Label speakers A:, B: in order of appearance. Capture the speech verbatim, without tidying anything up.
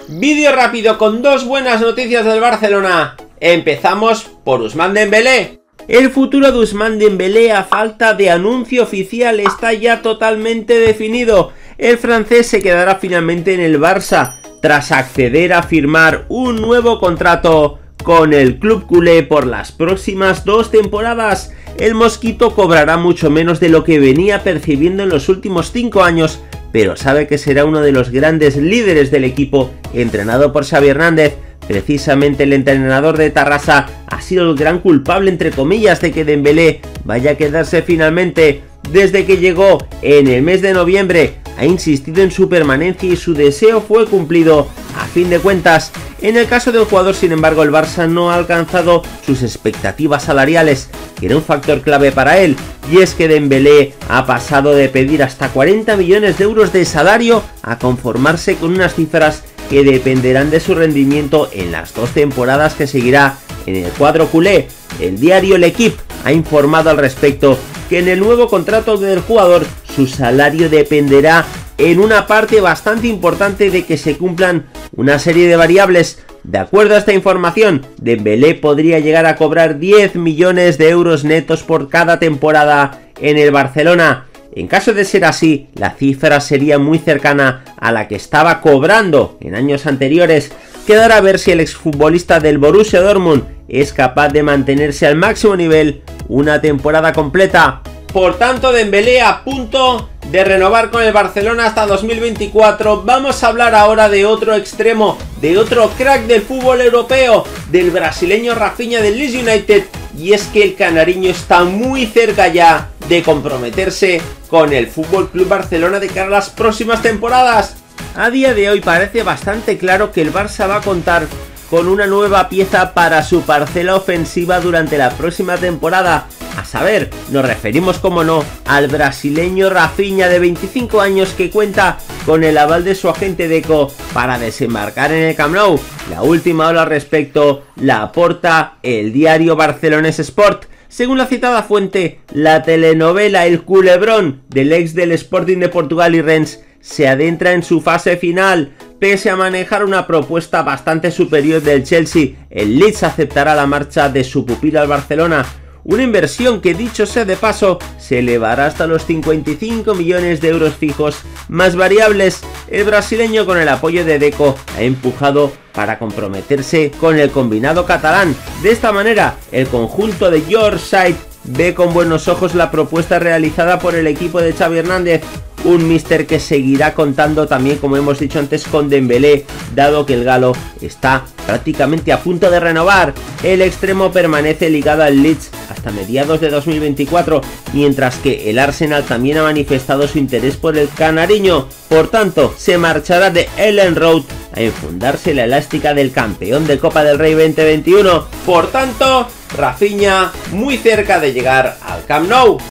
A: Vídeo rápido con dos buenas noticias del Barcelona. Empezamos por Ousmane Dembélé. El futuro de Ousmane Dembélé, a falta de anuncio oficial, está ya totalmente definido. El francés se quedará finalmente en el Barça tras acceder a firmar un nuevo contrato con el club culé por las próximas dos temporadas. El mosquito cobrará mucho menos de lo que venía percibiendo en los últimos cinco años, pero sabe que será uno de los grandes líderes del equipo, entrenado por Xavi Hernández. Precisamente el entrenador de Tarrasa ha sido el gran culpable, entre comillas, de que Dembélé vaya a quedarse finalmente. Desde que llegó en el mes de noviembre, ha insistido en su permanencia y su deseo fue cumplido. A fin de cuentas, en el caso del jugador, sin embargo, el Barça no ha alcanzado sus expectativas salariales, que era un factor clave para él, y es que Dembélé ha pasado de pedir hasta cuarenta millones de euros de salario a conformarse con unas cifras que dependerán de su rendimiento en las dos temporadas que seguirá en el cuadro culé. El diario L'Equipe ha informado al respecto que en el nuevo contrato del jugador su salario dependerá en una parte bastante importante de que se cumplan una serie de variables. De acuerdo a esta información, Dembélé podría llegar a cobrar diez millones de euros netos por cada temporada en el Barcelona. En caso de ser así, la cifra sería muy cercana a la que estaba cobrando en años anteriores. Quedará a ver si el exfutbolista del Borussia Dortmund es capaz de mantenerse al máximo nivel una temporada completa. Por tanto, Dembélé a punto de renovar con el Barcelona hasta dos mil veinticuatro. Vamos a hablar ahora de otro extremo, de otro crack del fútbol europeo, del brasileño Rafinha del Leeds United, y es que el canariño está muy cerca ya de comprometerse con el F C Barcelona de cara a las próximas temporadas. A día de hoy parece bastante claro que el Barça va a contar con una nueva pieza para su parcela ofensiva durante la próxima temporada. A saber, nos referimos, como no, al brasileño Rafinha, de veinticinco años, que cuenta con el aval de su agente Deco para desembarcar en el Camp Nou. La última hora al respecto la aporta el diario Barcelonés Sport. Según la citada fuente, la telenovela El Culebrón del ex del Sporting de Portugal y Rennes se adentra en su fase final. Pese a manejar una propuesta bastante superior del Chelsea, el Leeds aceptará la marcha de su pupilo al Barcelona. Una inversión que, dicho sea de paso, se elevará hasta los cincuenta y cinco millones de euros fijos más variables. El brasileño, con el apoyo de Deco, ha empujado para comprometerse con el combinado catalán. De esta manera, el conjunto de Yorkshire ve con buenos ojos la propuesta realizada por el equipo de Xavi Hernández. Un míster que seguirá contando también, como hemos dicho antes, con Dembélé, dado que el galo está prácticamente a punto de renovar. El extremo permanece ligado al Leeds hasta mediados de dos mil veinticuatro, mientras que el Arsenal también ha manifestado su interés por el canariño. Por tanto, se marchará de Ellen Road a enfundarse la elástica del campeón de Copa del Rey veinte veintiuno. Por tanto, Rafinha muy cerca de llegar al Camp Nou.